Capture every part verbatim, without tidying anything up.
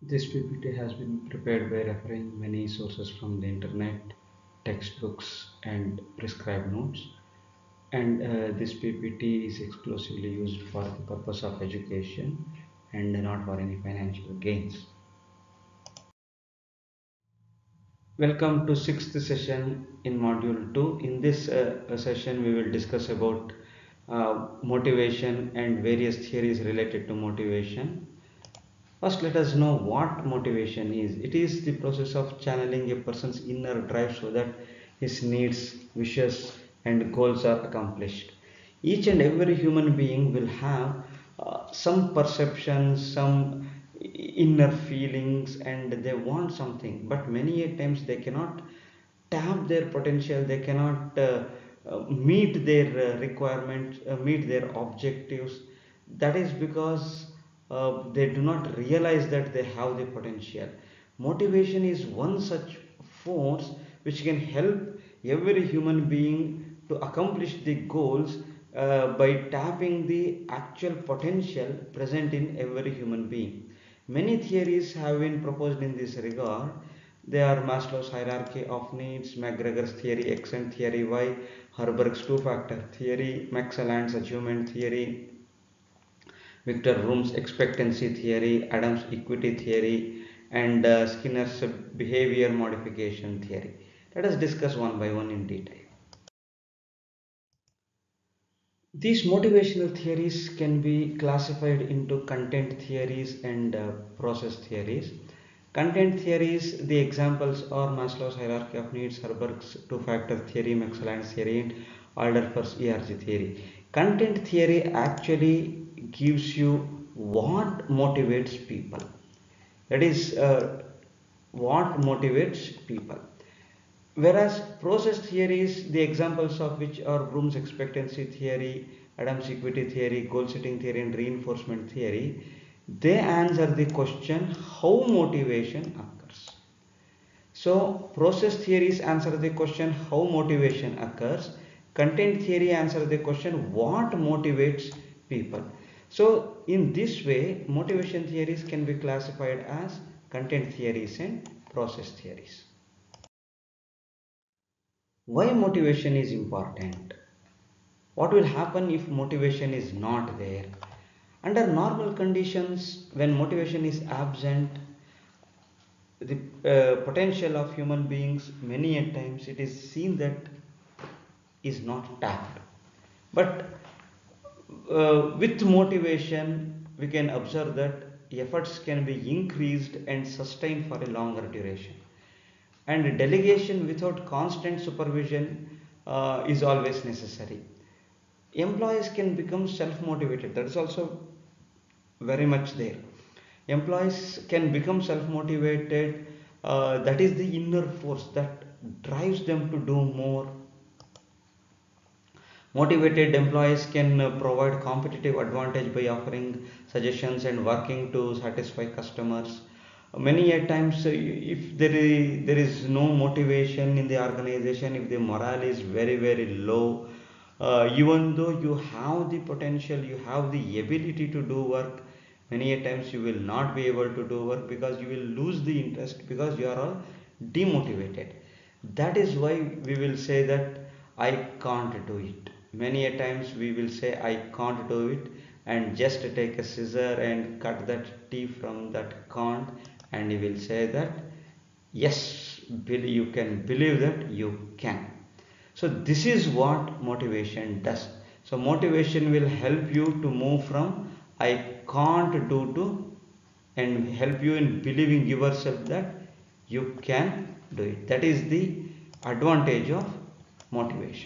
This P P T has been prepared by referring many sources from the internet, textbooks, and prescribed notes. And uh, this P P T is exclusively used for the purpose of education and not for any financial gains. Welcome to sixth session in module two. In this uh, session, we will discuss about uh, motivation and various theories related to motivation. First, let us know what motivation is. It is the process of channeling a person's inner drive so that his needs, wishes, and goals are accomplished. Each and every human being will have uh, some perceptions, some inner feelings, and they want something, but many a times they cannot tap their potential, they cannot uh, uh, meet their uh, requirements, uh, meet their objectives. That is because uh, they do not realize that they have the potential. Motivation is one such force which can help every human being to accomplish the goals uh, by tapping the actual potential present in every human being. Many theories have been proposed in this regard. They are Maslow's hierarchy of needs, McGregor's theory X and theory Y, Herberg's two-factor theory, Max Alland's achievement theory, Victor Room's expectancy theory, Adams' equity theory, and uh, Skinner's behavior modification theory. Let us discuss one by one in detail. These motivational theories can be classified into content theories and uh, process theories. Content theories, the examples are Maslow's hierarchy of needs, Herberg's two-factor theory, Max Alland's theory, and Alderfer's E R G theory. Content theory actually gives you what motivates people. That is, uh, what motivates people. Whereas process theories, the examples of which are Bloom's expectancy theory, Adams' equity theory, goal setting theory, and reinforcement theory, they answer the question how motivation occurs. So process theories answer the question how motivation occurs. Content theory answer the question what motivates people. So in this way, motivation theories can be classified as content theories and process theories. Why motivation is important? What will happen if motivation is not there? Under normal conditions, when motivation is absent, the uh, potential of human beings, many a times it is seen that is not tapped. But uh, with motivation, we can observe that efforts can be increased and sustained for a longer duration. And delegation without constant supervision uh, is always necessary. Employees can become self-motivated. That is also very much there. Employees can become self-motivated. Uh, that is the inner force that drives them to do more. Motivated employees can uh, provide competitive advantage by offering suggestions and working to satisfy customers. Many a times, uh, if there is, there is no motivation in the organization, if the morale is very, very low, uh, even though you have the potential, you have the ability to do work, many a times you will not be able to do work because you will lose the interest because you are all demotivated. That is why we will say that I can't do it. Many a times we will say I can't do it and just take a scissor and cut that T from that can't, and you will say that yes, you can believe that you can. So this is what motivation does. So motivation will help you to move from I can't do to and help you in believing yourself that you can do it. That is the advantage of motivation.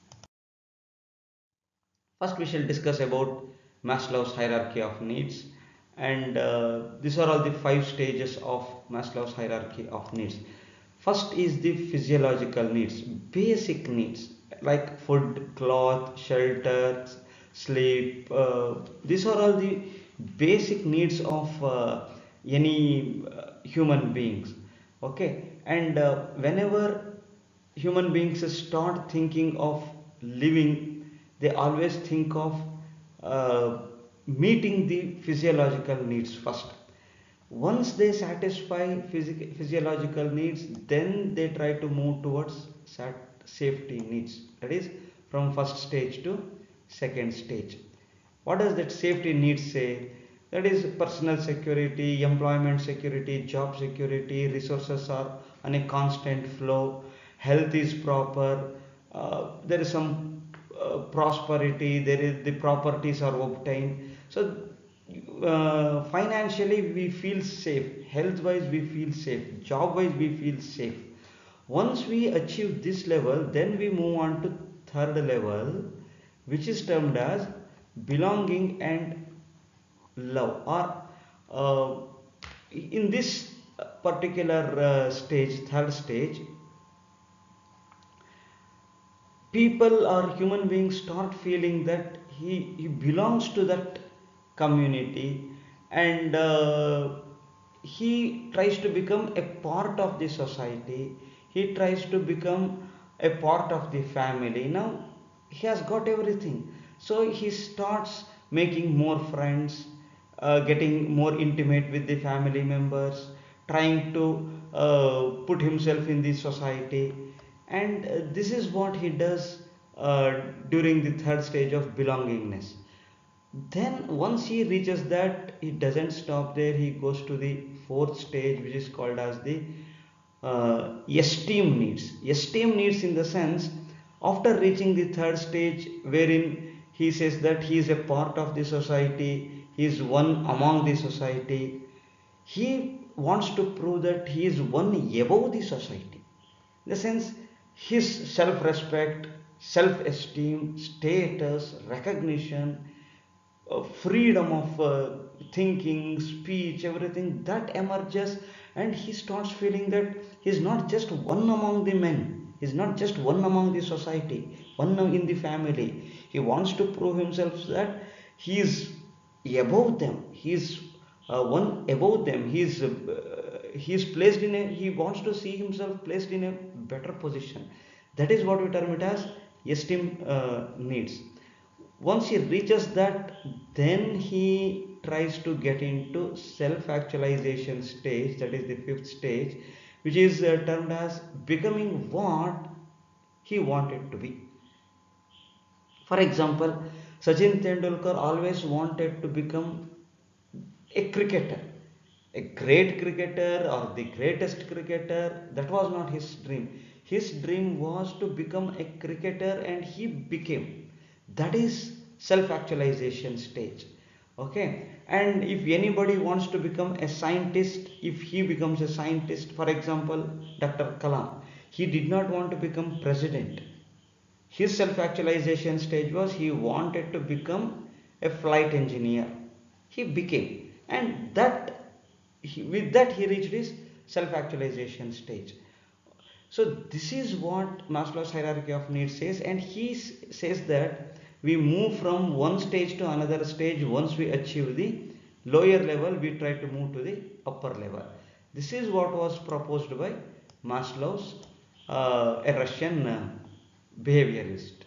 First, we shall discuss about Maslow's hierarchy of needs, and uh, these are all the five stages of Maslow's hierarchy of needs. First is the physiological needs, basic needs like food, cloth, shelter, sleep. Uh, these are all the basic needs of uh, any uh, human beings. Okay, and uh, whenever human beings start thinking of living, they always think of uh, meeting the physiological needs first. Once they satisfy physic- physiological needs, then they try to move towards sat- safety needs. That is from first stage to second stage. What does that safety needs say? That is personal security, employment security, job security, resources are on a constant flow, health is proper, uh, there is some uh, prosperity, there is the properties are obtained. So uh, financially we feel safe, health wise we feel safe, job wise we feel safe. Once we achieve this level, then we move on to third level, which is termed as belonging and love. Or uh, in this particular uh, stage, third stage, people or human beings start feeling that he, he belongs to that community, and uh, he tries to become a part of the society, he tries to become a part of the family. Now he has got everything, so he starts making more friends, uh, getting more intimate with the family members, trying to uh, put himself in the society. And uh, this is what he does uh, during the third stage of belongingness. Then once he reaches that, he doesn't stop there, he goes to the fourth stage, which is called as the uh, esteem needs. Esteem needs in the sense, after reaching the third stage, wherein he says that he is a part of the society, he is one among the society, he wants to prove that he is one above the society. In the sense, his self respect, self esteem, status, recognition, uh, freedom of uh, thinking, speech, everything that emerges, and he starts feeling that he's not just one among the men, he's not just one among the society, one in the family. He wants to prove himself that he is above them, he is uh, one above them, he is uh, he is placed in a, he wants to see himself placed in a better position. That is what we term it as esteem uh, needs. Once he reaches that, then he tries to get into self actualization stage, that is the fifth stage, which is uh, termed as becoming what he wanted to be. For example, Sachin Tendulkar always wanted to become a cricketer, a great cricketer or the greatest cricketer. That was not his dream. His dream was to become a cricketer, and he became. That is self actualization stage. Okay. And if anybody wants to become a scientist, if he becomes a scientist, for example, Dr. Kalam, he did not want to become president. His self actualization stage was he wanted to become a flight engineer. He became, and that he, with that he reached his self actualization stage. So this is what Maslow's hierarchy of needs says, and he says that we move from one stage to another stage. Once we achieve the lower level, we try to move to the upper level. This is what was proposed by Maslow's, uh, a Russian uh, behaviorist.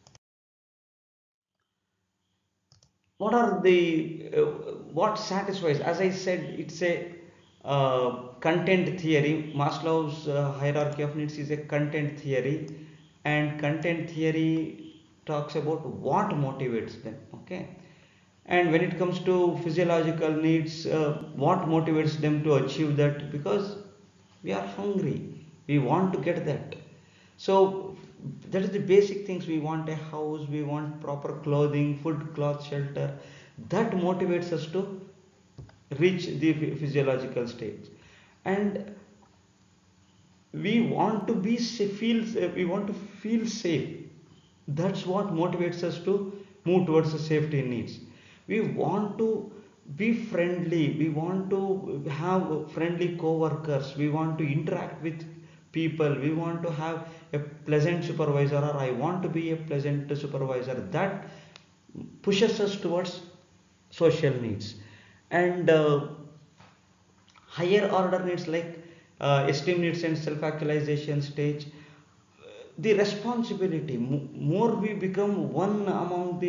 What are the uh, what satisfies? As I said, it's a uh, content theory. Maslow's uh, hierarchy of needs is a content theory, and content theory talks about what motivates them. Okay. And when it comes to physiological needs, uh, what motivates them to achieve that? Because we are hungry, we want to get that. So that is the basic things. We want a house, we want proper clothing, food, cloth, shelter. That motivates us to reach the physiological stage. And we want to be feel we want to feel safe. That's what motivates us to move towards the safety needs. We want to be friendly, we want to have friendly co-workers, we want to interact with people, we want to have a pleasant supervisor, or I want to be a pleasant supervisor. That pushes us towards social needs. And uh, higher order needs like uh, esteem needs and self actualization stage, the responsibility, more we become one among the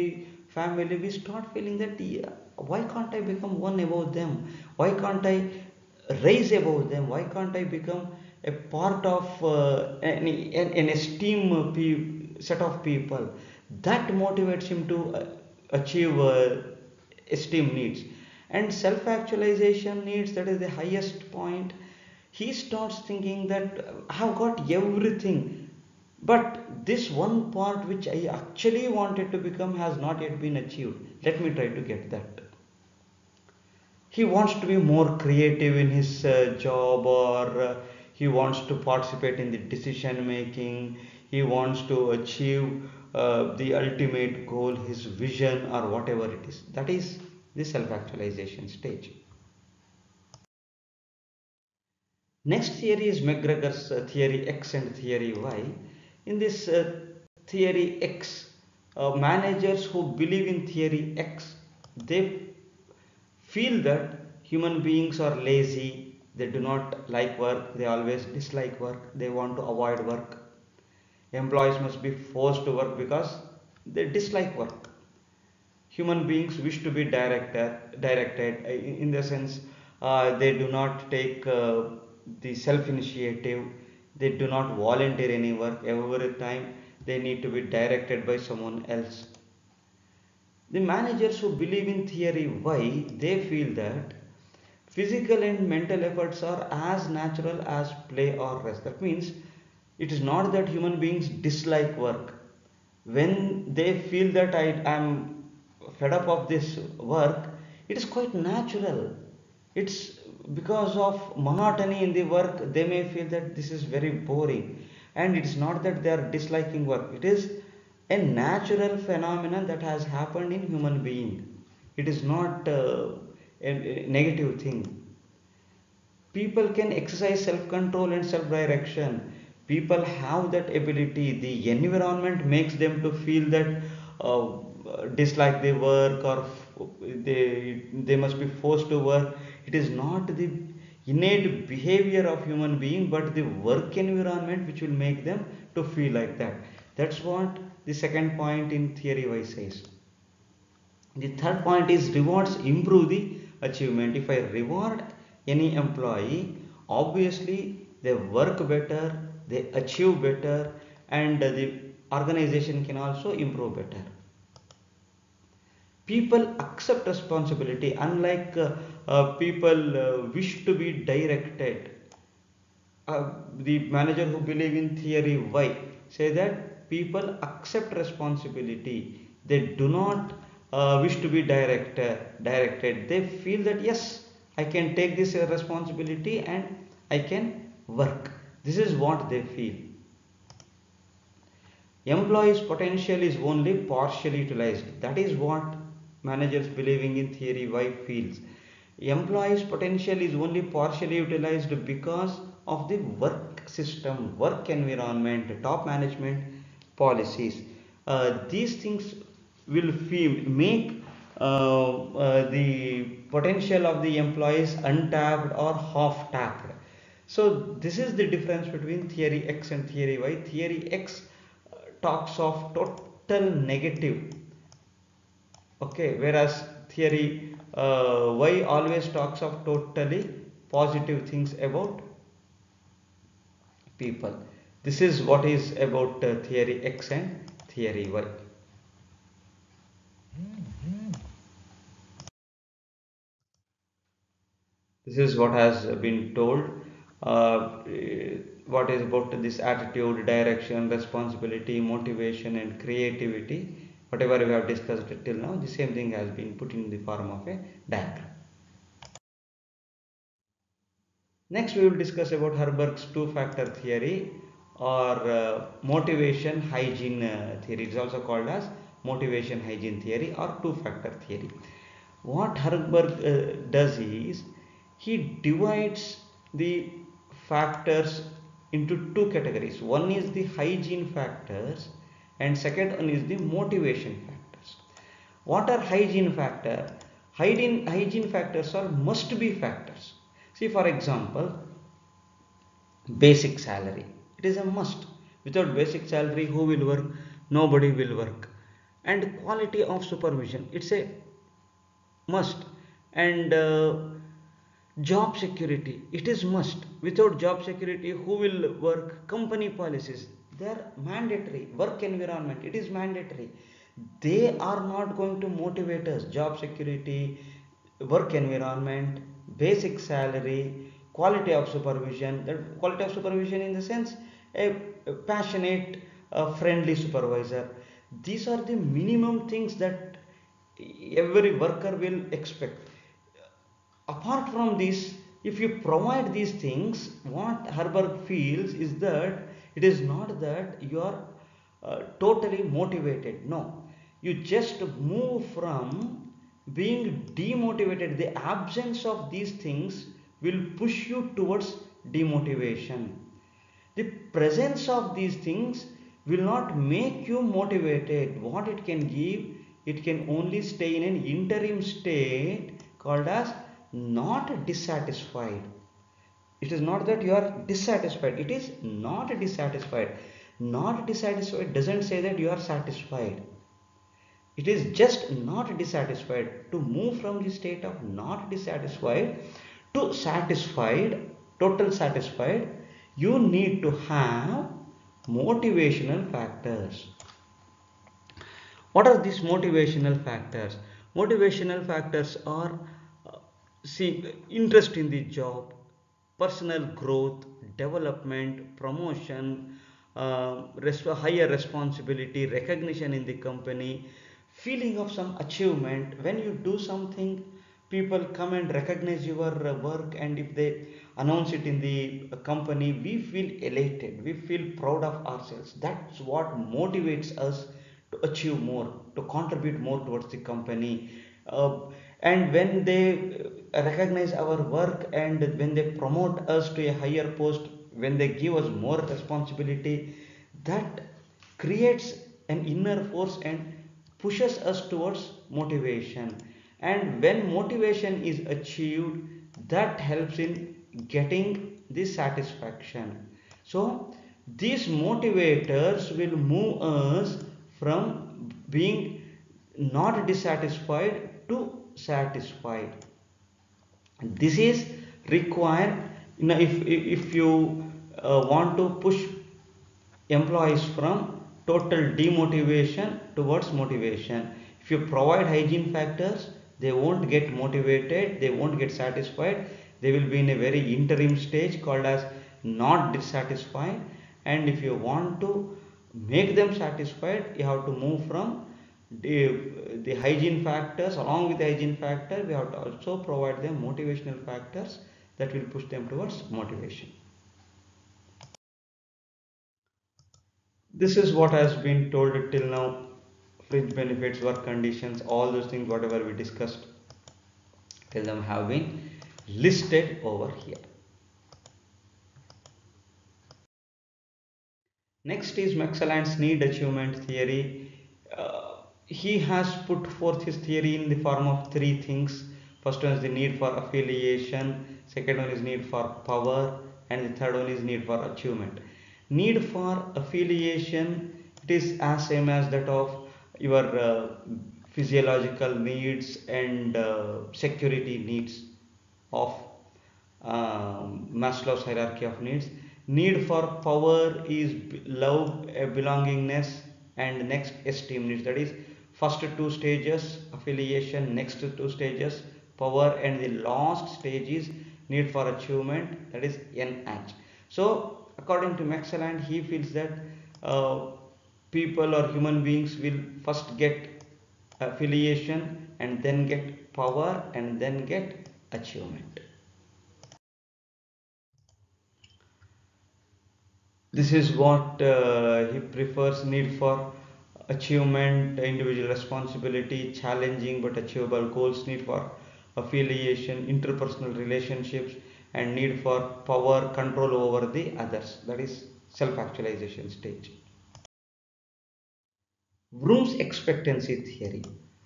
family, we start feeling that, yeah, why can't I become one above them? Why can't I rise above them? Why can't I become a part of uh, an, an, an esteemed pe- set of people? That motivates him to uh, achieve uh, esteem needs. And self actualization needs, that is the highest point. He starts thinking that, uh, I have got everything, but this one part which I actually wanted to become has not yet been achieved. Let me try to get that. He wants to be more creative in his uh, job, or uh, he wants to participate in the decision making. He wants to achieve uh, the ultimate goal, his vision, or whatever it is. That is the self actualization stage. Next theory is McGregor's uh, theory X and theory Y. In this uh, theory X, uh, managers who believe in theory X, they feel that human beings are lazy, they do not like work, they always dislike work, they want to avoid work. Employees must be forced to work because they dislike work. Human beings wish to be directed, directed uh, in the sense, uh, they do not take uh, the self initiative, they do not volunteer any work. Every time they need to be directed by someone else. The managers who believe in theory Y, they feel that physical and mental efforts are as natural as play or rest. That means it is not that human beings dislike work. When they feel that I am fed up of this work, it is quite natural. It's because of monotony in the work, they may feel that this is very boring. And it's not that they are disliking work, it is a natural phenomenon that has happened in human being. It is not uh, a, a negative thing. People can exercise self control and self direction. People have that ability. The environment makes them to feel that uh, dislike their work, or they they must be forced to work. It is not the innate behavior of human being, but the work environment which will make them to feel like that. That's what the second point in theory Y says. The third point is rewards improve the achievement. If I reward any employee, obviously they work better, they achieve better, and the organization can also improve better. People accept responsibility, unlike uh, uh, people uh, wish to be directed. Uh, the manager who believe in theory Y say that people accept responsibility. They do not uh, wish to be direct, uh, directed. They feel that, yes, I can take this uh, responsibility and I can work. This is what they feel. Employees' potential is only partially utilized. That is what managers believing in theory Y feels. Employees' potential is only partially utilized because of the work system, work environment, top management policies. Uh, these things will feel, make uh, uh, the potential of the employees untapped or half tapped. So this is the difference between theory X and theory Y. Theory X uh, talks of total negative, okay, whereas theory uh, Y always talks of totally positive things about people. This is what is about uh, theory X and theory Y. This is what has been told. Uh, what is about this attitude, direction, responsibility, motivation, and creativity. Whatever we have discussed till now, the same thing has been put in the form of a diagram. Next, we will discuss about Herberg's two-factor theory, or uh, motivation hygiene uh, theory. It is also called as motivation hygiene theory or two-factor theory. What Herberg uh, does is, he divides the factors into two categories. One is the hygiene factors, and second one is the motivation factors. What are hygiene factors? Hygiene, hygiene factors are must be factors. See, for example, basic salary. It is a must. Without basic salary, who will work? Nobody will work. And quality of supervision, it's a must. And uh, job security, it is must. Without job security, who will work? Company policies, they are mandatory. Work environment, it is mandatory. They are not going to motivate us. Job security, work environment, basic salary, quality of supervision. That quality of supervision in the sense, a, a passionate, uh, friendly supervisor. These are the minimum things that every worker will expect. Apart from this, if you provide these things, what Herberg feels is that it is not that you are uh, totally motivated. No, you just move from being demotivated. The absence of these things will push you towards demotivation. The presence of these things will not make you motivated. What it can give, it can only stay in an interim state called as not dissatisfied. It is not that you are dissatisfied, it is not dissatisfied. Not dissatisfied doesn't say that you are satisfied. It is just not dissatisfied. To move from the state of not dissatisfied to satisfied, total satisfied, you need to have motivational factors. What are these motivational factors? Motivational factors are, uh, see, interest in the job, personal growth, development, promotion, uh, res- higher responsibility, recognition in the company, feeling of some achievement. When you do something, people come and recognize your uh, work, and if they announce it in the uh, company, we feel elated, we feel proud of ourselves. That's what motivates us to achieve more, to contribute more towards the company. Uh, and when they uh, recognize our work, and when they promote us to a higher post, when they give us more responsibility, that creates an inner force and pushes us towards motivation. And when motivation is achieved, that helps in getting the satisfaction. So these motivators will move us from being not dissatisfied to satisfied. This is required. You know, if if you uh, want to push employees from total demotivation towards motivation, if you provide hygiene factors, they won't get motivated, they won't get satisfied. They will be in a very interim stage called as not dissatisfied. And if you want to make them satisfied, you have to move from the, the hygiene factors. Along with the hygiene factor, we have to also provide them motivational factors that will push them towards motivation. This is what has been told till now. Fringe benefits, work conditions, all those things whatever we discussed till now have been listed over here. Next is Max need achievement theory. Uh, he has put forth his theory in the form of three things. First one is the need for affiliation, second one is need for power, and the third one is need for achievement. Need for affiliation, it is as same as that of your uh, physiological needs and uh, security needs of um, Maslow's hierarchy of needs. Need for power is love, uh, belongingness, and next esteem needs. That is, first two stages affiliation, next two stages power, and the last stage is need for achievement. That is N H. So, according to Maxwell, he feels that uh, people or human beings will first get affiliation, and then get power, and then get achievement. This is what uh, he prefers: need for achievement, individual responsibility, challenging but achievable goals, need for affiliation, interpersonal relationships, and need for power, control over the others. That is self-actualization stage. Vroom's expectancy theory.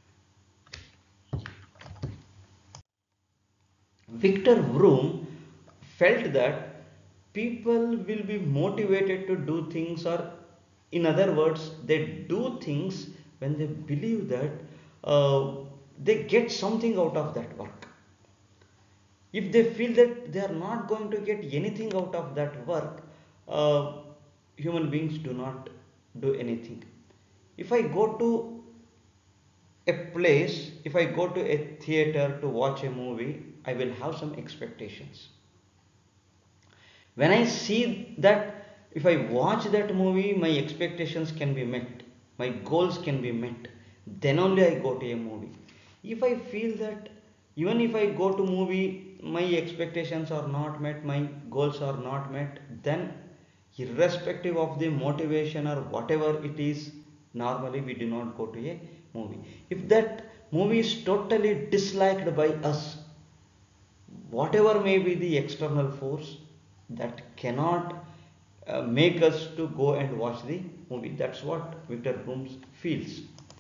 Victor Vroom felt that people will be motivated to do things, or in other words, they do things when they believe that uh, they get something out of that work. If they feel that they are not going to get anything out of that work, uh, human beings do not do anything. If I go to a place, if I go to a theater to watch a movie, I will have some expectations. When I see that if I watch that movie, my expectations can be met, my goals can be met, then only I go to a movie. If I feel that even if I go to movie, my expectations are not met, my goals are not met, then irrespective of the motivation or whatever it is, normally we do not go to a movie. If that movie is totally disliked by us, whatever may be the external force, that cannot uh, make us to go and watch the movie. That's what Victor Bloom feels.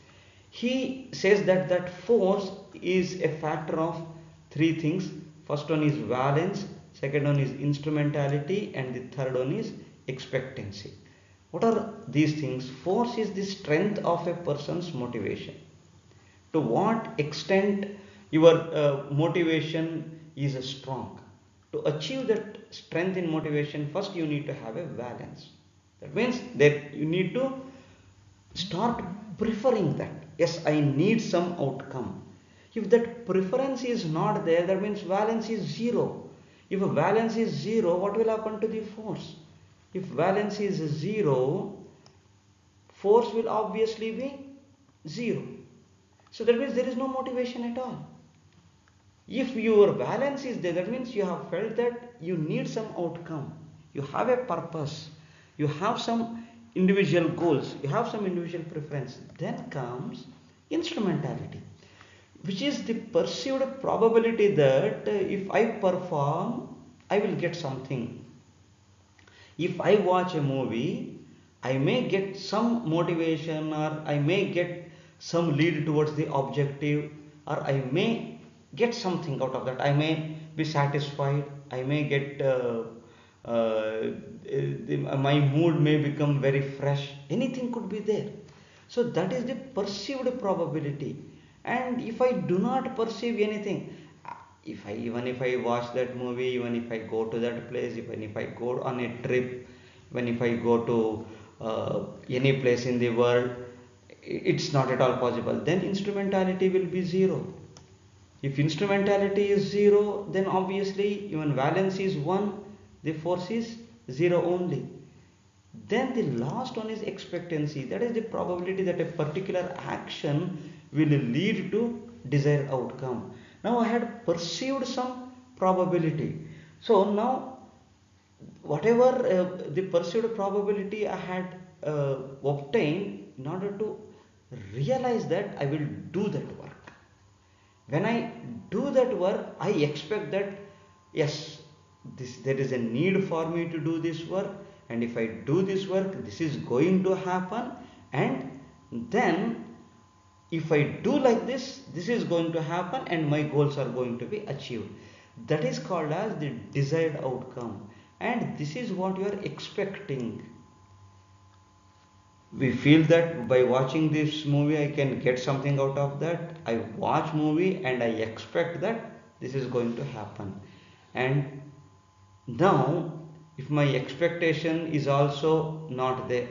He says that that force is a factor of three things. First one is valence, second one is instrumentality, and the third one is expectancy. What are these things? Force is the strength of a person's motivation. To what extent your uh, motivation is strong. To achieve that strength in motivation, first you need to have a valence. That means that you need to start preferring that. Yes, I need some outcome. If that preference is not there, that means valence is zero. If a valence is zero, what will happen to the force? If valence is zero, force will obviously be zero. So that means there is no motivation at all. If your balance is there, that means you have felt that you need some outcome, you have a purpose, you have some individual goals, you have some individual preference. Then comes instrumentality, which is the perceived probability that if I perform, I will get something. If I watch a movie, I may get some motivation, or I may get some lead towards the objective, or I may get something out of that. I may be satisfied, I may get uh, uh, the, my mood may become very fresh, anything could be there. So that is the perceived probability. And if I do not perceive anything, if I even if I watch that movie, even if I go to that place, even if I go on a trip, even if I go to uh, any place in the world, it's not at all possible. Then instrumentality will be zero. If instrumentality is zero, then obviously even valence is one, the force is zero only. Then the last one is expectancy. That is the probability that a particular action will lead to desired outcome. Now I had perceived some probability. So now whatever uh, the perceived probability I had uh, obtained, in order to realize that, I will do that work. When I do that work, I expect that yes, this there is a need for me to do this work, and if I do this work, this is going to happen, and then if I do like this, this is going to happen, and my goals are going to be achieved. That is called as the desired outcome, and this is what you are expecting. We feel that by watching this movie I can get something out of that. I watch movie and I expect that this is going to happen. And now if my expectation is also not there,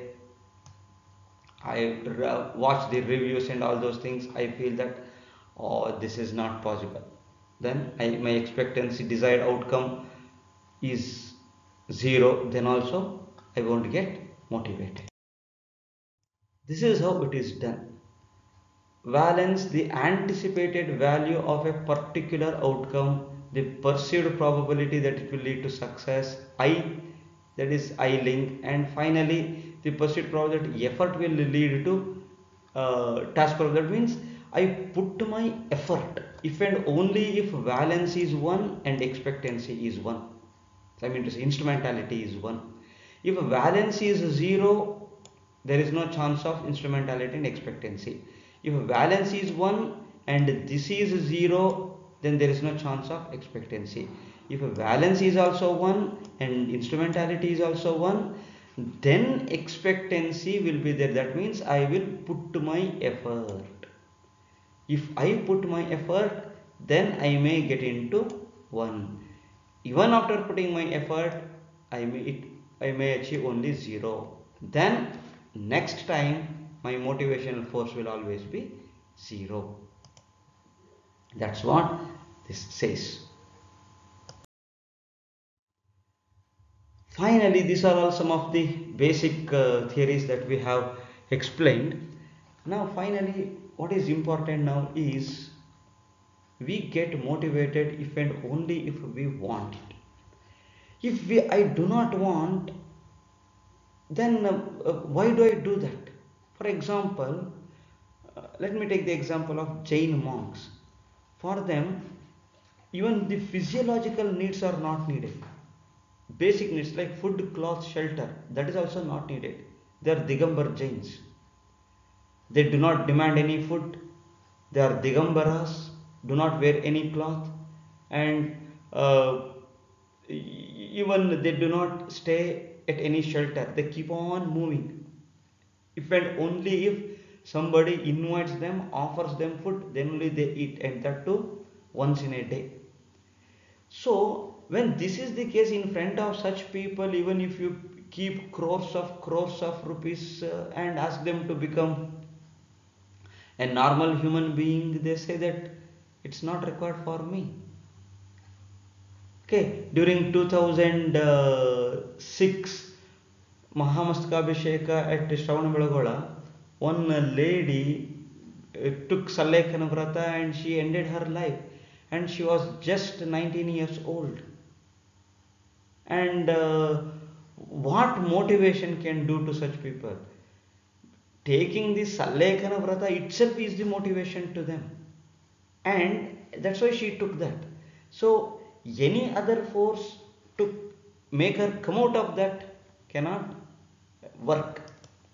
I watch the reviews and all those things, I feel that oh, this is not possible, then I, my expectancy desired outcome is zero, then also I won't get motivated. This is how it is done. Valence, the anticipated value of a particular outcome, the perceived probability that it will lead to success, I, that is I link, and finally the perceived probability that effort will lead to uh, task probability. That means I put my effort if and only if valence is one and expectancy is one. I mean to say instrumentality is one. If valence is zero, there is no chance of instrumentality and expectancy. If valence is one and this is zero, then there is no chance of expectancy. If valence is also one and instrumentality is also one, then expectancy will be there. That means I will put my effort. If I put my effort, then I may get into one. Even after putting my effort, I may it, I may achieve only zero. Then next time my motivational force will always be zero. That's what this says. Finally, these are all some of the basic uh, theories that we have explained. Now finally, what is important now is we get motivated if and only if we want it. If we I do not want, then uh, uh, why do I do that? For example, uh, let me take the example of Jain monks. For them, even the physiological needs are not needed. Basic needs like food, cloth, shelter, that is also not needed. They are Digambar Jains. They do not demand any food. They are Digambaras, do not wear any cloth, and uh, even they do not stay at any shelter. They keep on moving. If and only if somebody invites them, offers them food, then only they eat, and that too once in a day. So when this is the case in front of such people, even if you keep crores of crores of rupees uh, and ask them to become a normal human being, they say that it's not required for me. Okay, during two thousand six Mahamastakabhisheka at Shravanabelagola, one lady uh, took Sallekkhana Vrata and she ended her life, and she was just nineteen years old. And uh, what motivation can do to such people? Taking the Sallekkhana Vrata itself is the motivation to them, and that's why she took that. So any other force to make her come out of that cannot work.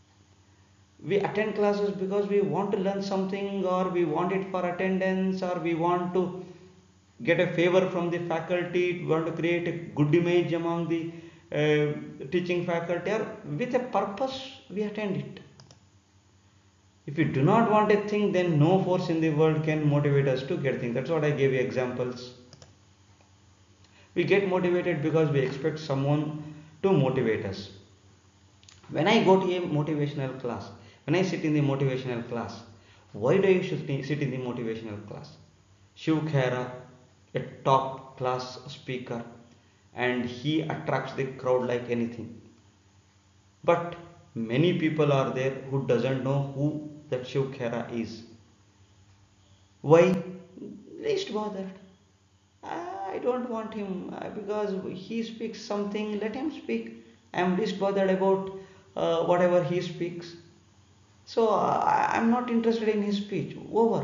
We attend classes because we want to learn something, or we want it for attendance, or we want to get a favor from the faculty, we want to create a good image among the uh, teaching faculty, or with a purpose we attend it. If we do not want a thing, then no force in the world can motivate us to get things. That's what I gave you examples. We get motivated because we expect someone to motivate us. When I go to a motivational class, when I sit in the motivational class, why do you should sit in the motivational class? Shiv Khera, a top class speaker, and he attracts the crowd like anything. But many people are there who doesn't know who that Shiv Khera is. Why? Least bothered. I don't want him uh, because he speaks something, let him speak. I am least bothered about uh, whatever he speaks. So uh, I am not interested in his speech. Over.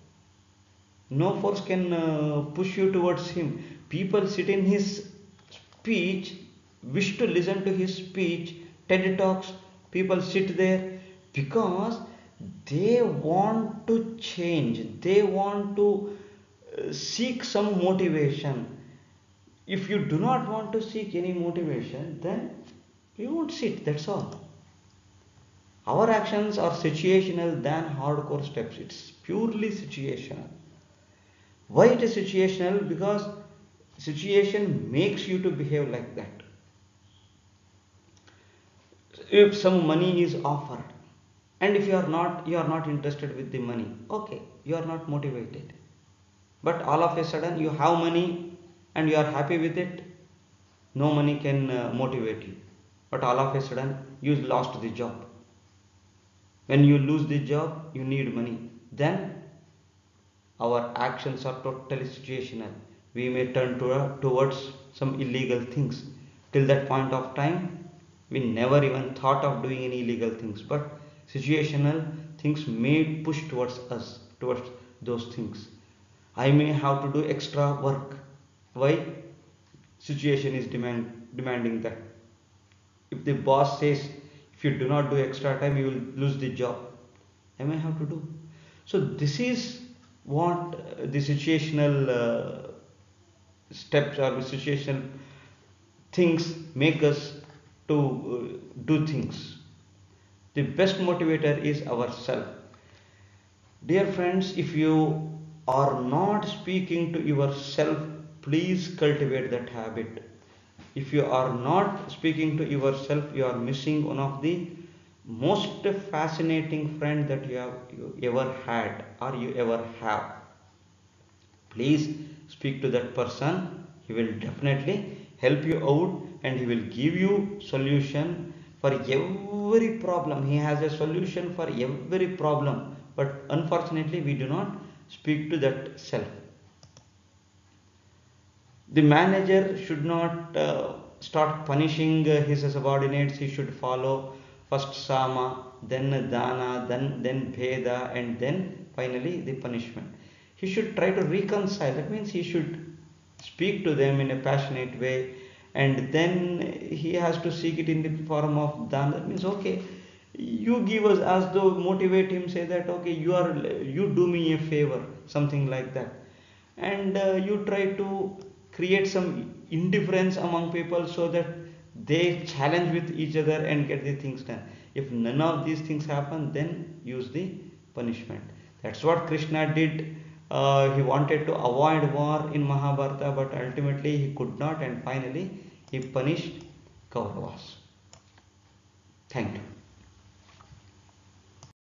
No force can uh, push you towards him. People sit in his speech, wish to listen to his speech, TED Talks. People sit there because they want to change. They want to uh, seek some motivation. If you do not want to seek any motivation, then you won't sit. That's all. Our actions are situational than hardcore steps. It's purely situational. Why it is situational? Because situation makes you to behave like that. If some money is offered, and if you are not you are not interested with the money, okay, you are not motivated. But all of a sudden you have money and you are happy with it, no money can uh, motivate you. But all of a sudden you lost the job. When you lose the job, you need money. Then our actions are totally situational. We may turn to, uh, towards some illegal things. Till that point of time, we never even thought of doing any illegal things. But situational things may push towards us, towards those things. I may have to do extra work. Why? Situation is demand, demanding that. If the boss says, if you do not do extra time, you will lose the job, I may have to do. So this is what uh, the situational uh, steps or the situational things make us to uh, do things. The best motivator is ourself. Dear friends, if you are not speaking to yourself, please cultivate that habit. If you are not speaking to yourself, you are missing one of the most fascinating friend that you have you ever had or you ever have. Please speak to that person. He will definitely help you out and he will give you solution for every problem. He has a solution for every problem, but unfortunately we do not speak to that self. The manager should not uh, start punishing uh, his subordinates. He should follow first sama, then dana, then then bheda, and then finally the punishment. He should try to reconcile. That means he should speak to them in a passionate way, and then he has to seek it in the form of dana. That means, okay, you give us, as though motivate him, say that okay, you are, you do me a favor, something like that. And uh, you try to create some indifference among people so that they challenge with each other and get the things done. If none of these things happen, then use the punishment. That's what Krishna did. Uh, he wanted to avoid war in Mahabharata, but ultimately he could not, and finally he punished Kauravas. Thank you.